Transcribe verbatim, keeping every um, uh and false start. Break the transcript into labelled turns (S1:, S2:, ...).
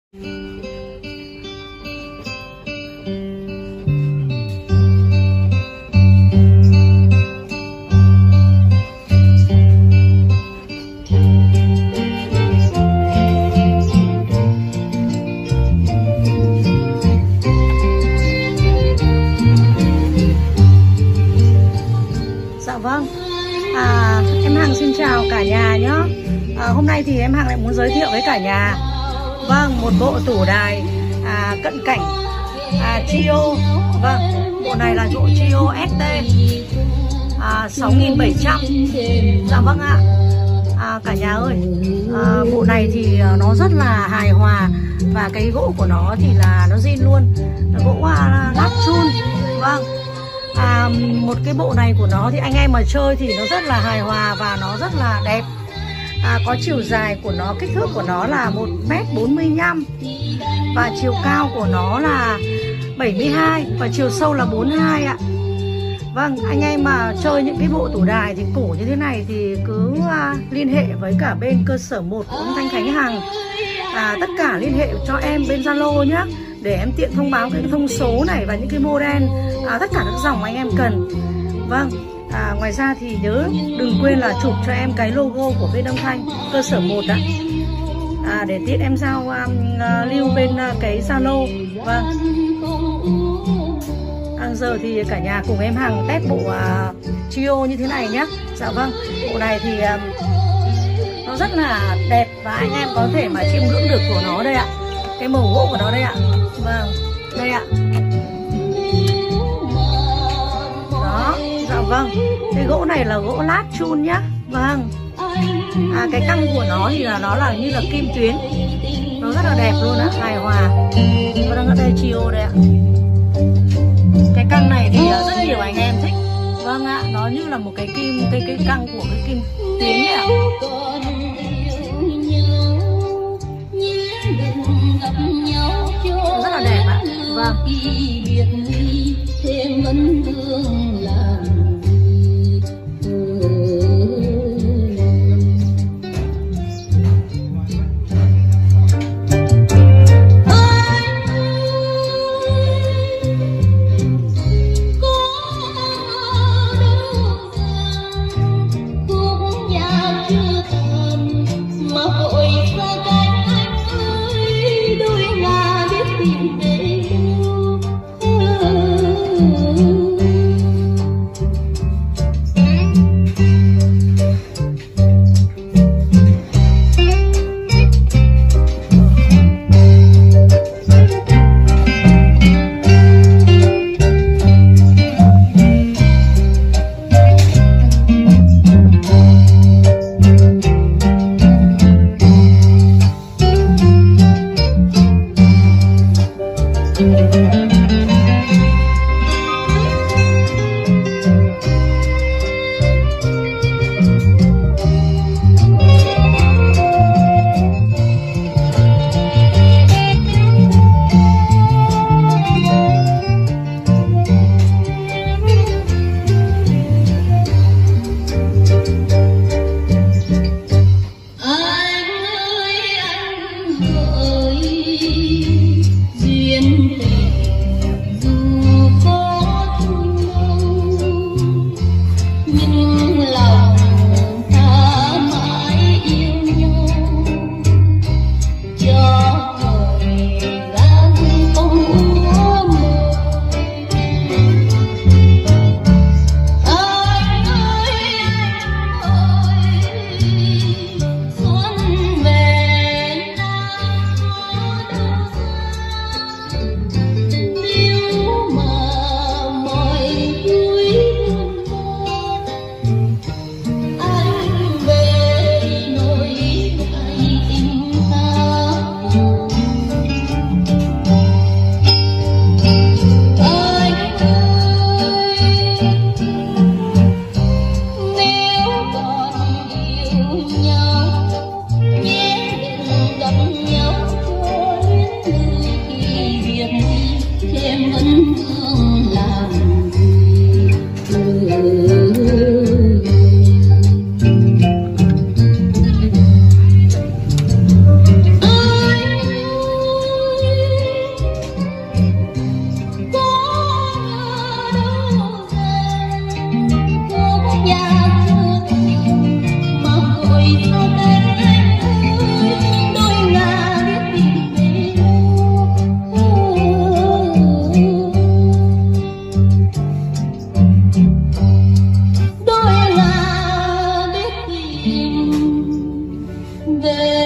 S1: Vâng, à, em Hằng xin chào cả nhà nhé. à, Hôm nay thì em Hằng lại muốn giới thiệu với cả nhà Vâng, một bộ tủ đài à, cận cảnh à, Trio. Vâng, bộ này là bộ Trio ét tê à, sáu nghìn bảy trăm. Dạ vâng ạ. à, Cả nhà ơi, à, bộ này thì nó rất là hài hòa. Và cái gỗ của nó thì là nó zin luôn, là gỗ à, lát chun. Vâng. À, một cái bộ này của nó thì anh em mà chơi thì nó rất là hài hòa và nó rất là đẹp. à, Có chiều dài của nó, kích thước của nó là một mét bốn mươi lăm. Và chiều cao của nó là bảy mươi hai. Và chiều sâu là bốn mươi hai ạ. Vâng, anh em mà chơi những cái bộ tủ đài thì cổ như thế này thì cứ uh, liên hệ với cả bên cơ sở một của ông Thanh Khánh Hằng. à, Tất cả liên hệ cho em bên Zalo nhé, để em tiện thông báo cái thông số này và những cái model, à, tất cả các dòng anh em cần. Vâng, à, ngoài ra thì nhớ đừng quên là chụp cho em cái logo của bên âm thanh cơ sở một ạ, à, để tiện em giao um, uh, lưu bên uh, cái Zalo. Vâng, à, giờ thì cả nhà cùng em Hằng test bộ uh, Trio như thế này nhé. Dạ vâng, bộ này thì um, nó rất là đẹp và anh em có thể mà chiêm ngưỡng được của nó đây ạ, cái màu gỗ của nó đây ạ. Vâng, đây ạ. Đó, dạ vâng. Cái gỗ này là gỗ lát chun nhá. Vâng. À, cái căng của nó thì là nó là như là kim tuyến. Nó rất là đẹp luôn ạ, hài hòa. Nó đang ở đây Trio đây ạ. Cái căng này thì rất nhiều anh em thích. Vâng ạ, nó như là một cái kim, cái cái căng của cái kim tuyến ấy ạ. Rất là đẹp ạ. Vâng.
S2: Duyên tình về